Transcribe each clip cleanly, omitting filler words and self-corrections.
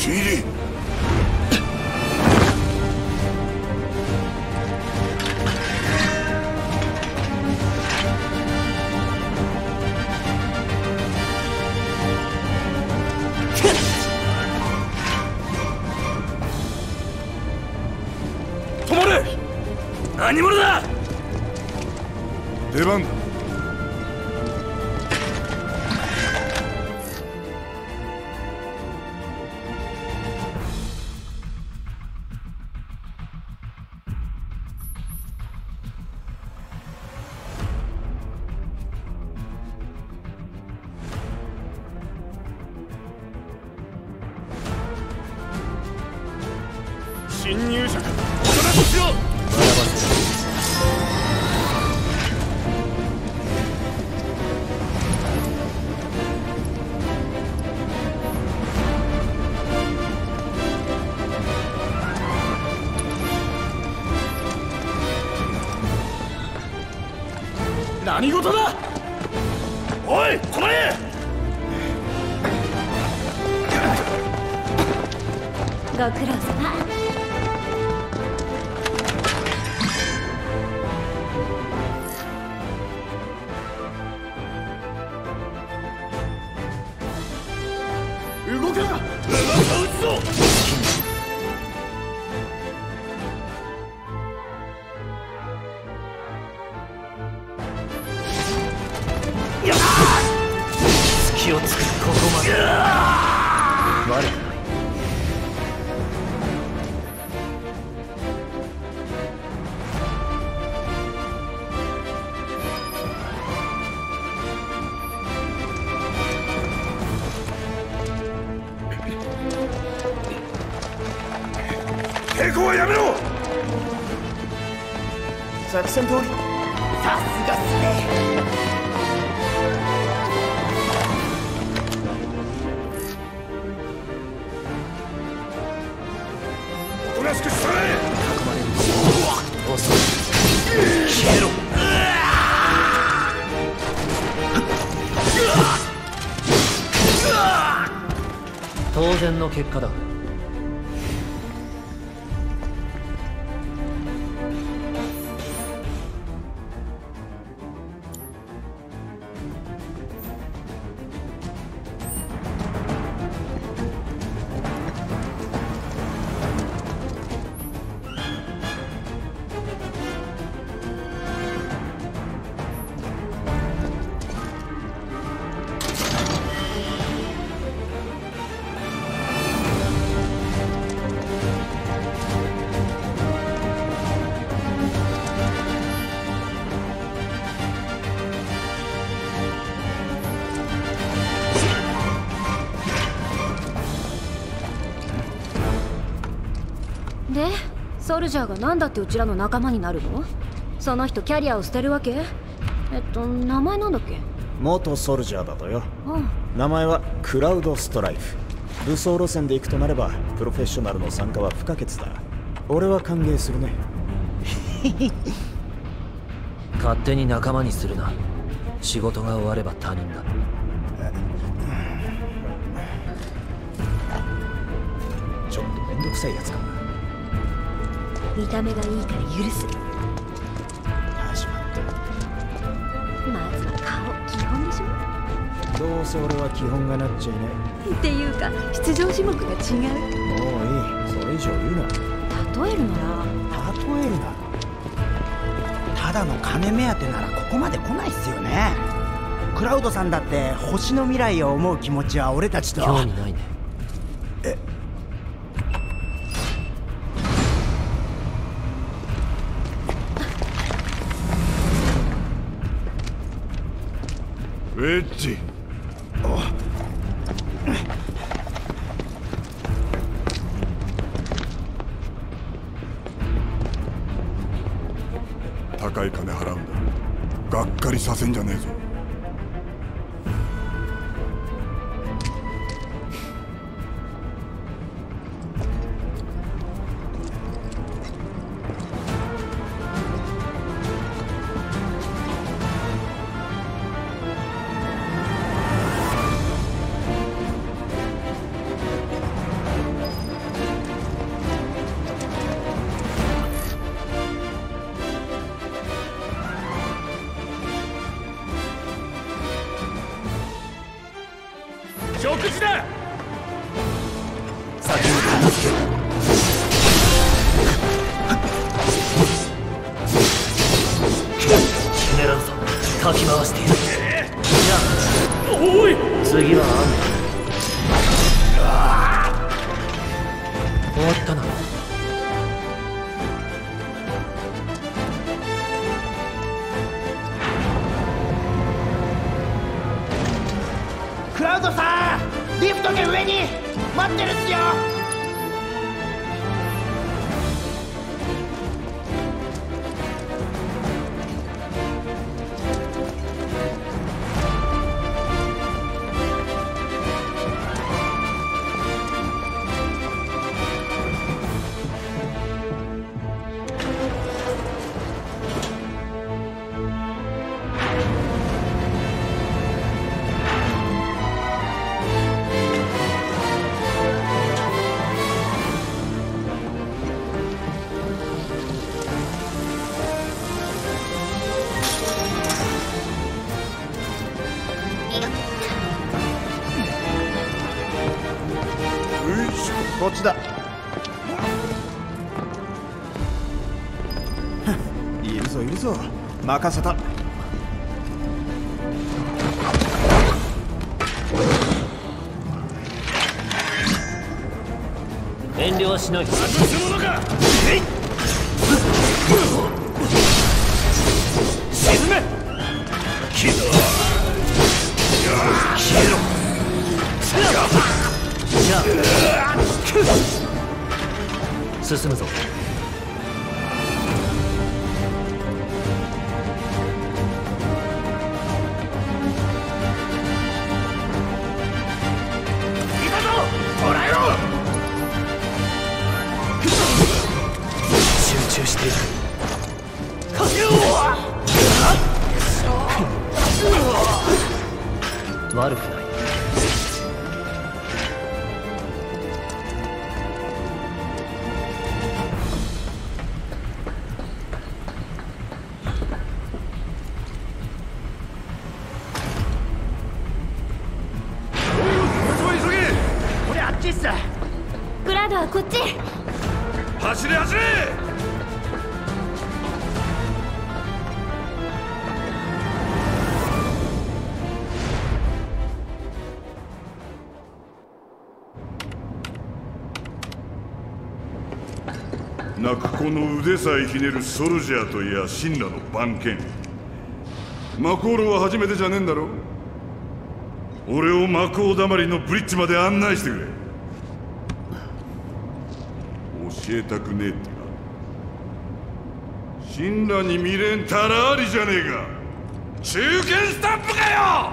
ち入り。 止まれ。何者だ。 出番だ。 侵入者か。おとなしくしろ。学ばせろ。何事だ。おい、こらえ。 ご苦労様。 動けな。撃つぞ。隙をつく。ここまで。悪くない。 抵抗はやめろ。 作戦通り。さすがっすね。 おとなしくしたれ。 遅い。消えろ。当然の結果だ。 で、ソルジャーがなんだってうちらの仲間になるの？その人キャリアを捨てるわけ？名前なんだっけ？ 元ソルジャーだとよ。 うん。 名前はクラウドストライフ。武装路線で行くとなればプロフェッショナルの参加は不可欠だ。俺は歓迎するね。 勝手に仲間にするな。仕事が終われば他人だ。 ちょっとめんどくさいやつかな。 見た目がいいから許す。 始まった。 まずは顔、基本でしょ。 どうせ俺は基本がなっちゃいねっていうか出場種目が違う。 もういい、それ以上言うな。 例えるなら。 例えるな。ただの金目当てならここまで来ないっすよね。クラウドさんだって星の未来を思う気持ちは俺たちと。 興味ないね。 ウェッジ。高い金払うんだ。がっかりさせんじゃねえぞ。 食事だ。 先に片付けろ。狙うぞ。かき回している。じゃあおい、 次は終わったな。 クラウドさん、リフトで上に待ってるっすよ。こっちだ。いるぞいるぞ、任せた。 遠慮はしない。 外すものか。沈め。消えろ。 じゃあ進むぞ。 いたぞ、捕らえろ。 集中していく。悪くない。 クラウドはこっち。 走れ走れ。 泣く子の腕さえひねるソルジャーといや神羅の番犬。マコールは初めてじゃねえんだろ。俺をマコーだまりのブリッジまで案内してくれ。教えたくねえってか。神羅に未練たらありじゃねえか。中堅スタンプかよ。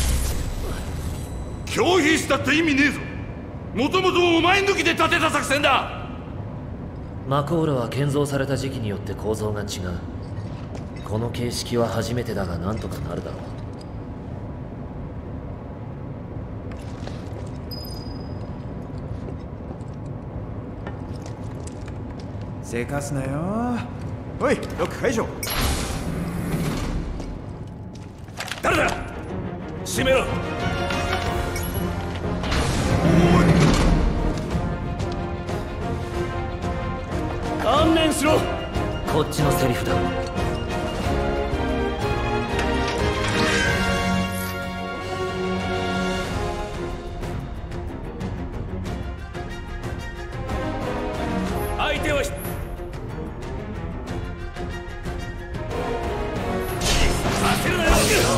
拒否したって意味ねえぞ。もともとお前抜きで立てた作戦だ。 マコールは建造された時期によって構造が違う。この形式は初めてだがなんとかなるだろう。 せかすなよ。おい、ロック解除。 誰だ。閉めろ。観念しろ。 こっちのセリフだ。 相手はさせるなよ。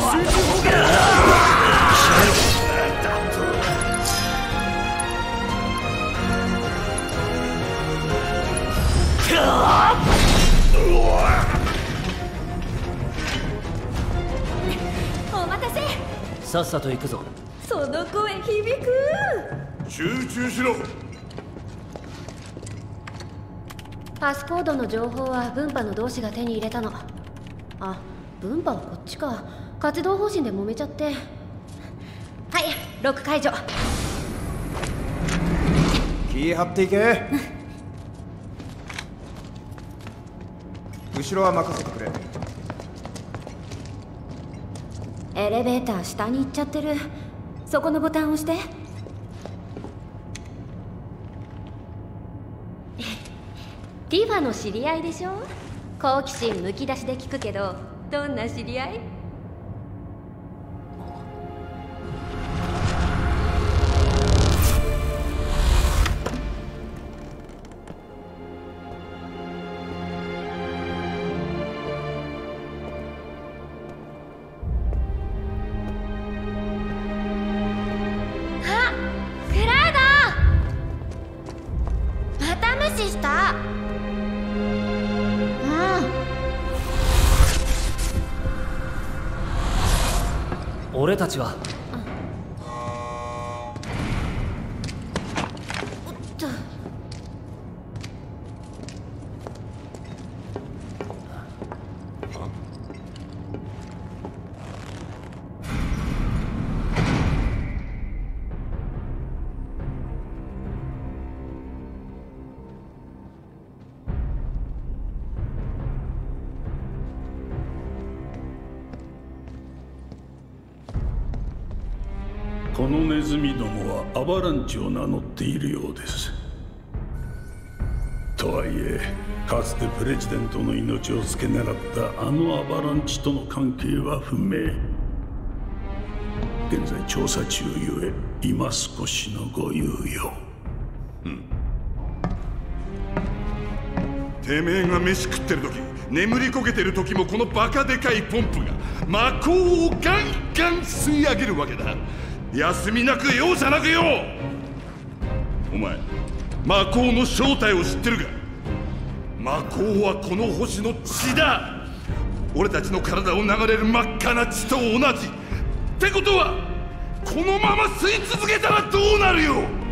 お待たせ。 さっさと行くぞ。 その声響く。 集中しろ。 パスコードの情報は分派の同志が手に入れたの。あ、分派はこっちか。活動方針で揉めちゃって。はい、ロック解除。 気張っていけ。後ろは任せてくれ。 エレベーター下に行っちゃってる。 そこのボタンを押して。ティファの知り合いでしょ。好奇心むき出しで聞くけど、どんな知り合い？ 俺たちはこのネズミどもはアバランチを名乗っているようです。とはいえかつてプレジデントの命を付け狙ったあのアバランチとの関係は不明。現在調査中ゆえ今少しのご猶予。 てめえが飯食ってる時、眠りこけてる時もこのバカでかいポンプが魔鋼をガンガン吸い上げるわけだ。休みなく容赦なくよ。お前魔鋼の正体を知ってるか？魔鋼はこの星の血だ。俺たちの体を流れる真っ赤な血と同じってことは、このまま吸い続けたらどうなるよ。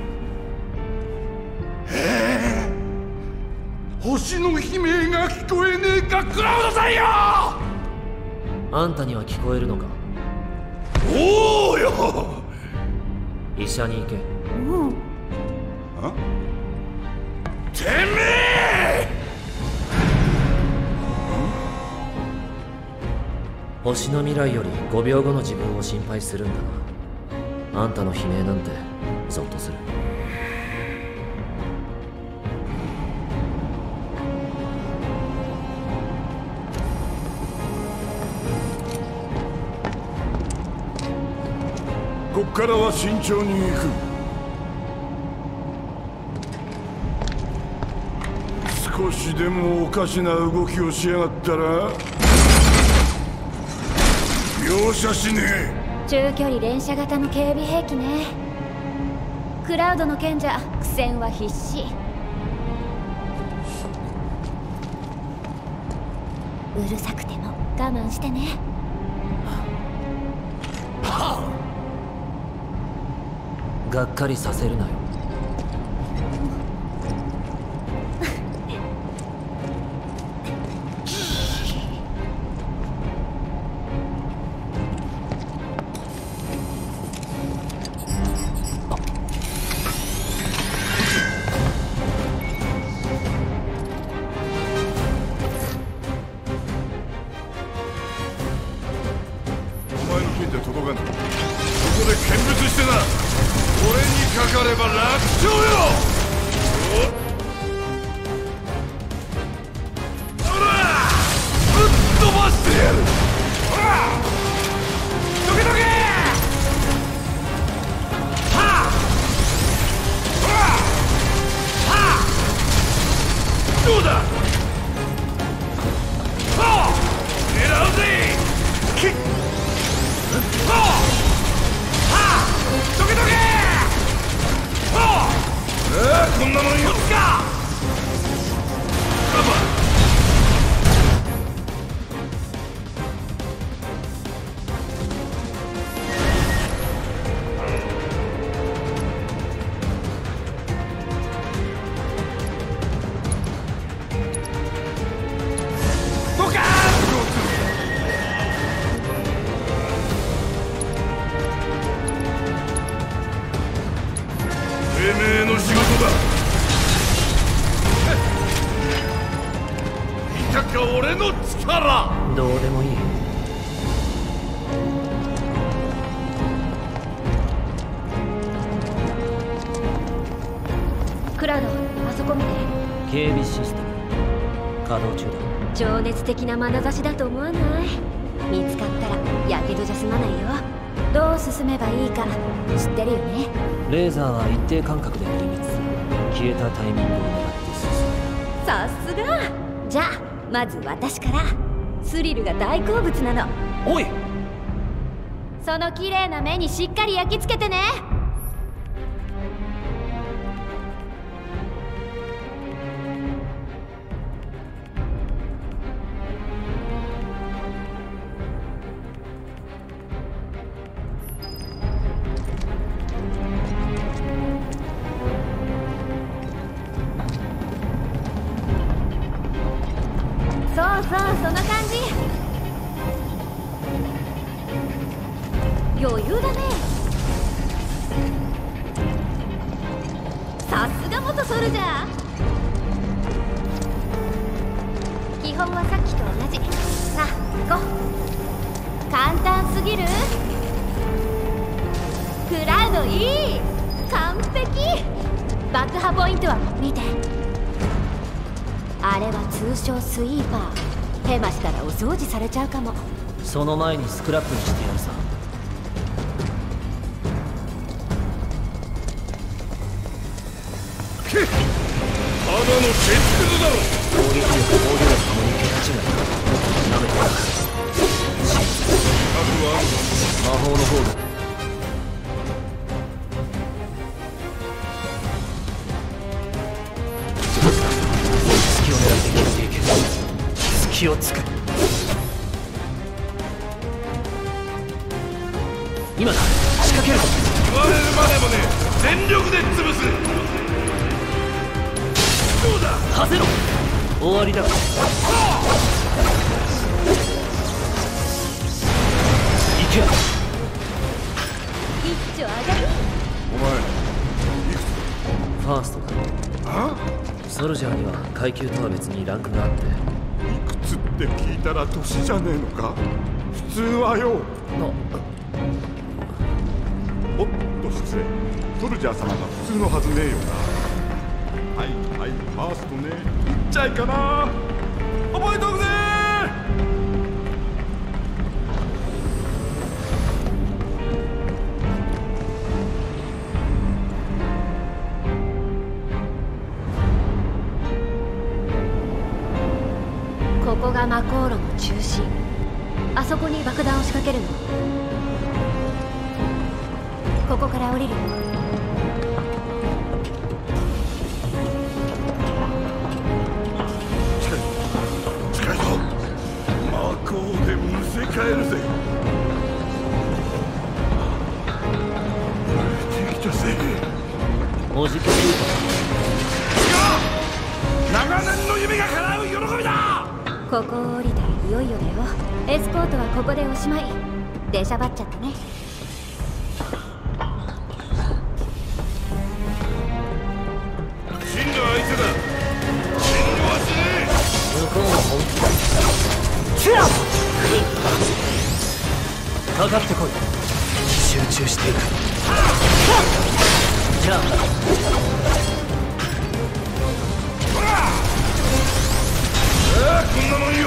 星の悲鳴が聞こえねえか、クラウドさんよ。 あんたには聞こえるのか？ おおよ。 医者に行け。 あ？てめえ！ 星の未来より5秒後の自分を心配するんだな。あんたの悲鳴なんてゾッとする。 こっからは慎重に行く。少しでもおかしな動きをしやがったら容赦しねえ。 中距離連射型の警備兵器ね。クラウドの賢者苦戦は必至。うるさくても我慢してね。 がっかりさせるなよ。 お前の剣じゃ届かん。ここで見物してな。俺にかかれば楽勝よ。ほらぶっ飛ばしてやる。ほらどけどけ。はあほらはあどうだ。はあ狙うぜ。キッはあどけどけ。こんなもんよっか。ドカーン。てめえの仕事だ。見たか俺の力。 どうでもいい。 警備システム稼働中だ。 情熱的な眼差しだと思わない？見つかったらやけどじゃ済まないよ。どう進めばいいか知ってるよね？ レーザーは一定間隔で点滅する。消えたタイミングを狙って進む。 さすが。じゃあまず私から。スリルが大好物なの。 おい、 その綺麗な目にしっかり焼き付けてね。そうそう、その感じ。余裕だね。さすが元ソルジャー。基本はさっきと同じ。さあ行こう。簡単すぎる？クラウドいい、完璧。爆破ポイントは見て。あれは通称スイーパー。ヘマしたらお掃除されちゃうかも。 その前にスクラップにしてやるさ。 ただの鉄くずだろ。 攻撃力、防御力ともに桁違い。なめてやる。魔法の方だ。隙を狙って切っていけ。隙をつく。今だ、仕掛ける。 言われるまでもね、全力で潰す。どうだ、 はぜろ。終わりだ。いけ。 一丁上がる。 お前いくつ？ ファーストだ。 あ？ ソルジャーには階級とは別にランクがあって。 いくつって聞いたら年じゃねえのか？普通はよ。おっと失礼。ソルジャー様が普通のはずねえよな。はいはい、ファーストね。いっちゃいかな。覚えとくぜ。 ここが魔航路の中心。あそこに爆弾を仕掛けるの。ここから降りるよ。 近いぞ。魔鋼でむせ返るぜ。敵じゃせえ。 おじけする長年の夢が叶う喜びだ。 ここを降りたらいよいよだよ。エスコートはここでおしまい。出しゃばっちゃったね。 真の相手だ。真のはしねえ。 向こうも本気だ。かかってこい。集中していく。じゃあこんなもんよ。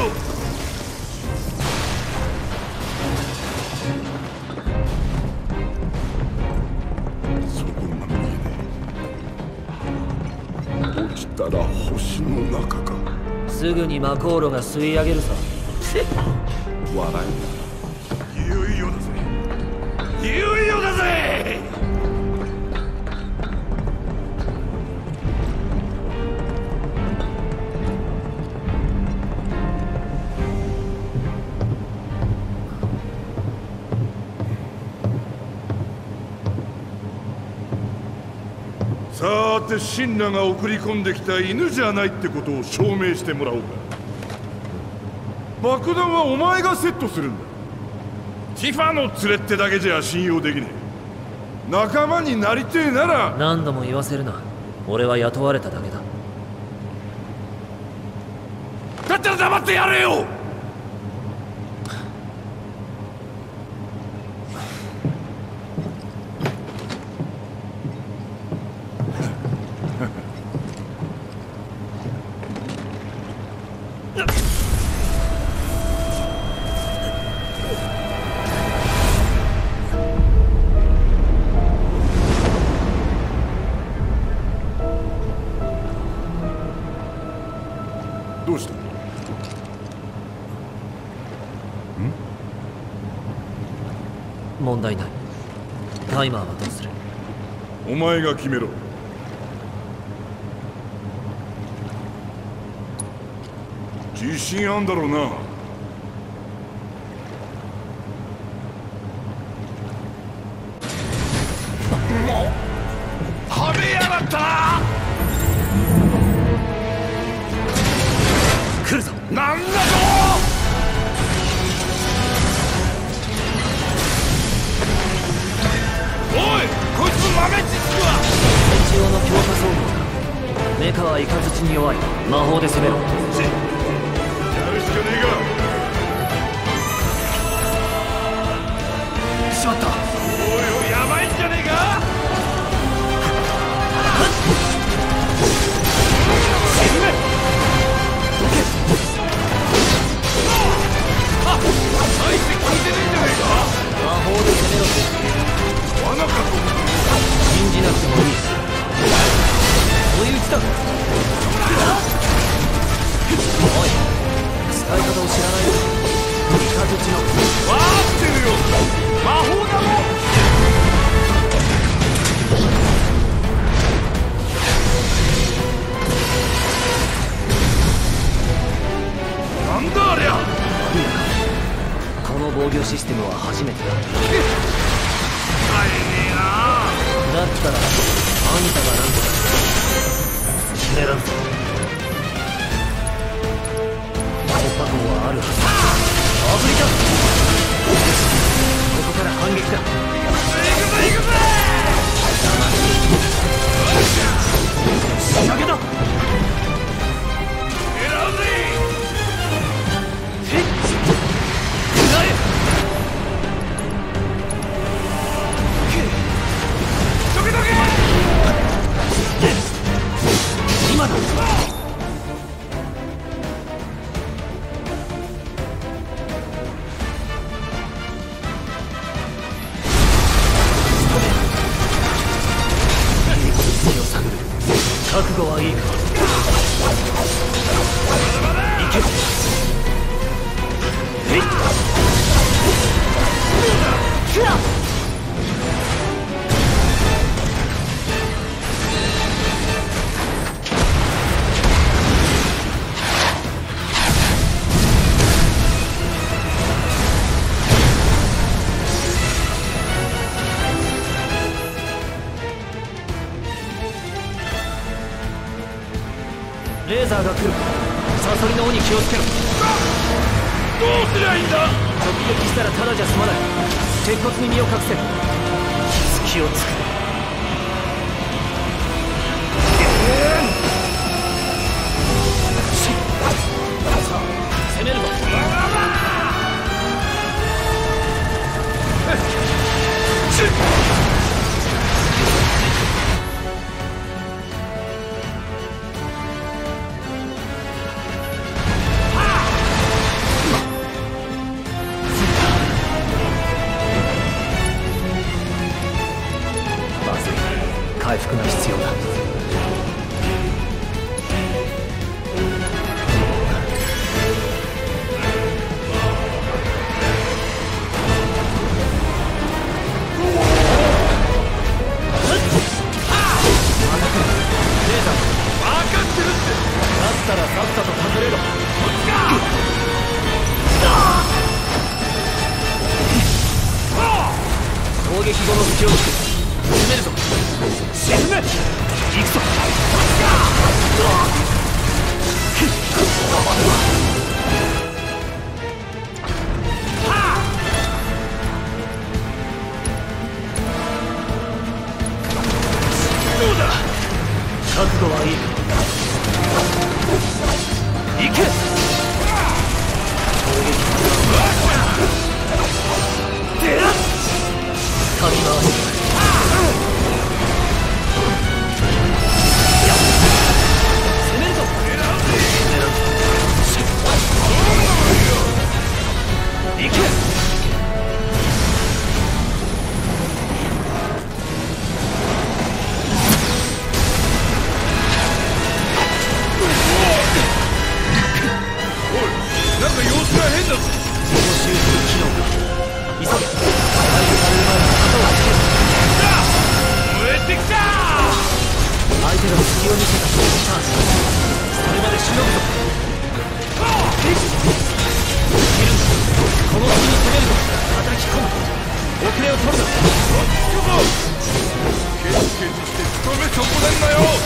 そこが見えねえ。落ちたら星の中か。 すぐに魔航路が吸い上げるさ。 笑えんな。いよいよだぜ。いよいよだぜ。さーて、シンラが送り込んできた犬じゃないってことを証明してもらおうか。爆弾はお前がセットするんだ。ティファの連れってだけじゃ信用できねえ。仲間になりてえなら。 何度も言わせるな。俺は雇われただけだ。 だったら黙ってやれよ。 問題ない。タイマーはどうする？ お前が決めろ。自信あんだろうな。 はめやがったな。 来るぞ。 なんだと。おい、こいつ豆知識は一応の強化装備だ。メカはイカズチに弱い。魔法で攻めろ。 やるしかねえが。 しまった。 おいおい、やばいんじゃねえか。沈め。どけ。あ、大して効いてねえんじゃねえか。 魔法で攻めろって罠かと。 信じなくてもいい。追い打ちだ。おい、使い方を知らないの。イカズチのわーってるよ。魔法だもん。なんだありゃ。 この防御システムは初めてだ。 使えねえな。 だったらあんたがなんとか狙うぞ。突破口はあるはず。アフリカ。ここから反撃だ。 行くぜ行くぜ。 仕掛けだ。 狙うぜ。 今だ。覚悟はいいか。いけ。えいっ。レーザーが来る。サソリの尾に気をつけろ。 どうすりゃいいんだ。 直撃したらただじゃ済まない。鉄骨に身を隠せ。隙をつく。さあ攻めるぞ。回復が必要だ。だったらさっさと隠れろ。攻撃後の隙をつく。攻めるぞ。沈め。行くぞ。 どうだ。 覚悟はいいか。行け。攻撃出らっかき回す。攻めるぞ。 遅れを取るな。 ケチケチして務め損ねんなよ。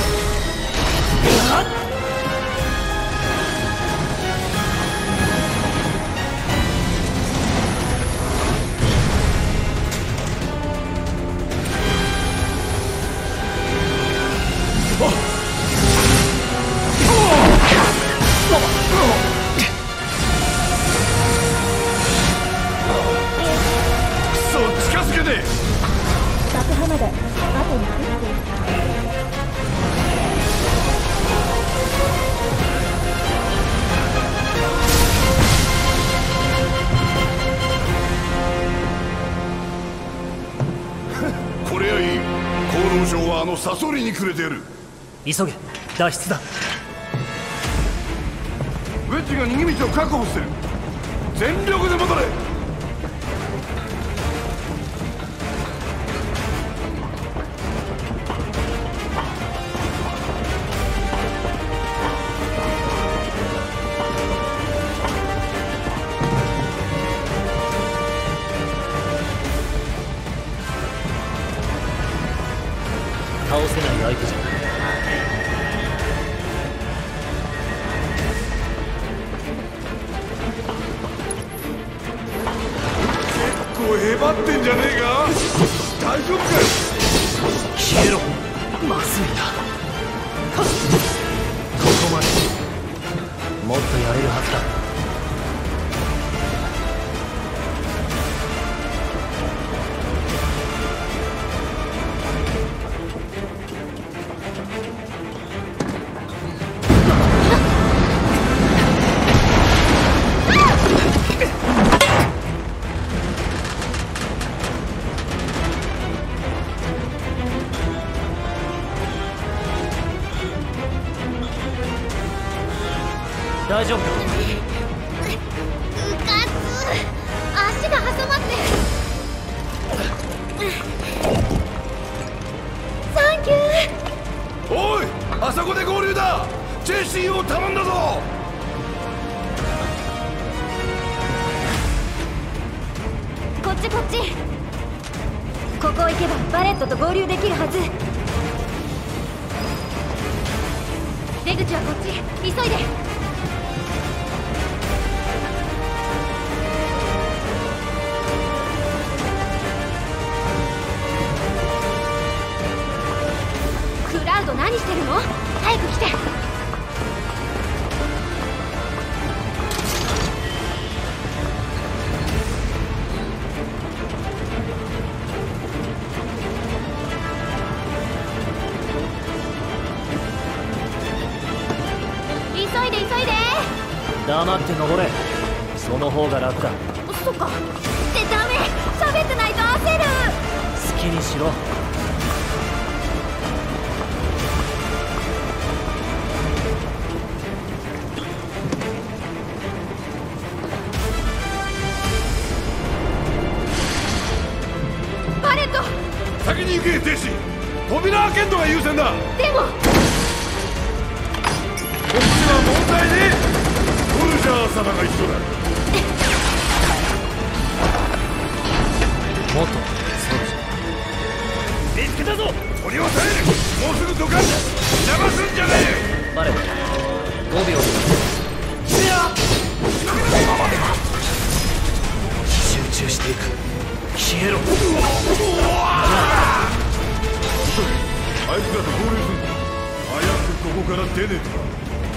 サソリにくれてやる。 急げ、脱出だ。 ウェッジが逃げ道を確保してる。全力で戻れ。 倒せない相手じゃない。 結構へばってんじゃねえか。大丈夫かよ。 消えろ。まずいな。ここまで。もっとやれるはずだ。大丈夫か。 うかつ、足が挟まって。サンキュー。 おい、あそこで合流だ。ジェシーを頼んだぞ。 こっちこっち。ここ行けばバレットと合流できるはず。出口はこっち。急いで。クラウド何してるの？早く来て。急いで急いで。 黙って登れ。その方が楽だ。 そっか。ってダメ。喋ってないと焦る。 好きにしろ。 先に行け、デシ。扉開けんのが優先だ。 でもこっちは問題ね。ソルジャー様が一緒だ。 元ソルジャー。 見つけたぞ。取り押さえる。もうすぐドカンだ。邪魔すんじゃねえ。 バレット5秒で。集中していく。消えろ。 あいつらと合流すんだ。早くここから出ねえとな。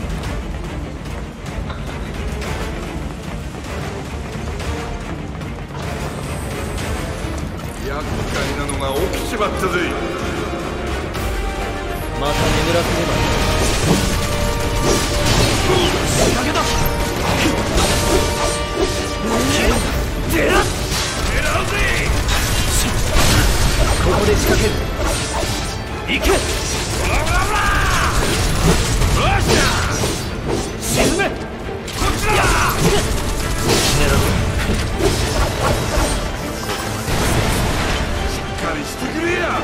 厄介なのが起きちまったぜ。 また眠らせればいい。仕掛けだ。出ら狙うぜ。ここで仕掛ける。行け。ブラブラブラ。よっしゃ。沈め。こっちだ。狙う。 しっかりしてくれや。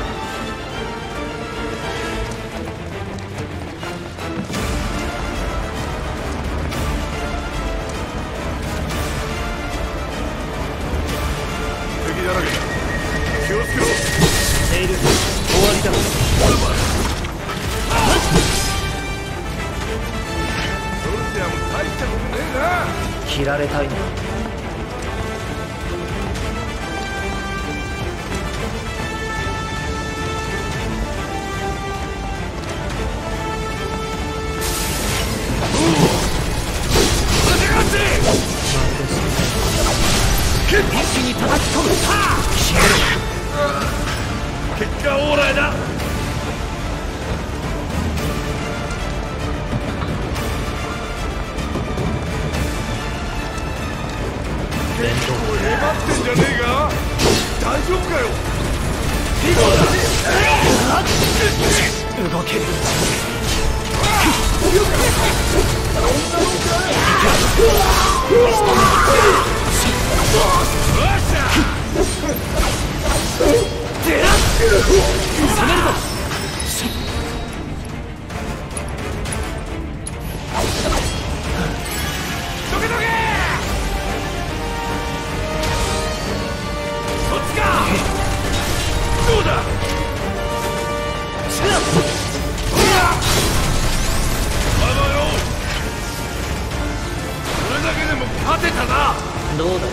敵だらけだ。 切られたいの？ 一気に叩き込む。結果オーライだ。 粘ってんじゃねえか。大丈夫かよ。 動ける。どうだ。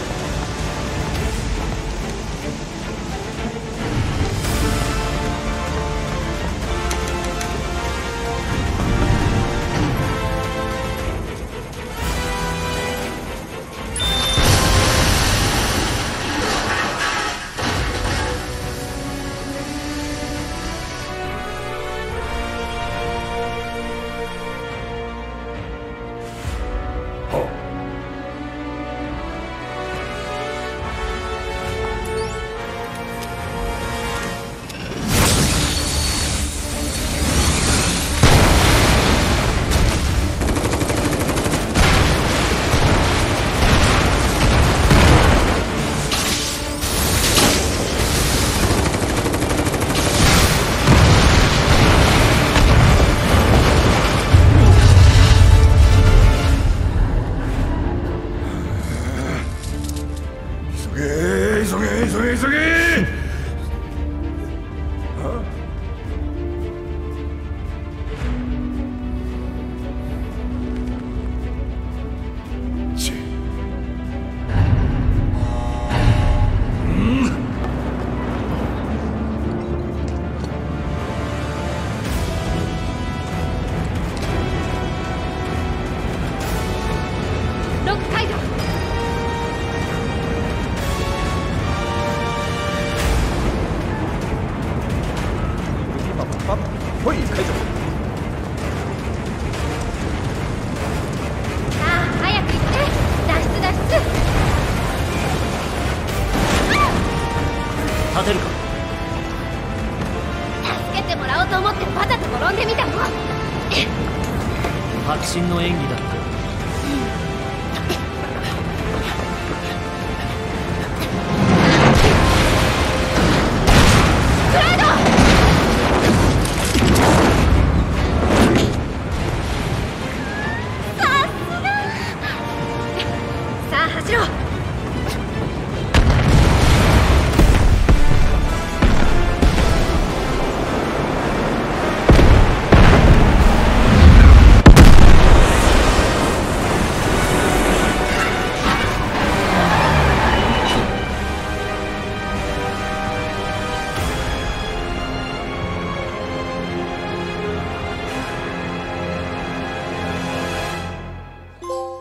迫真の演技だ。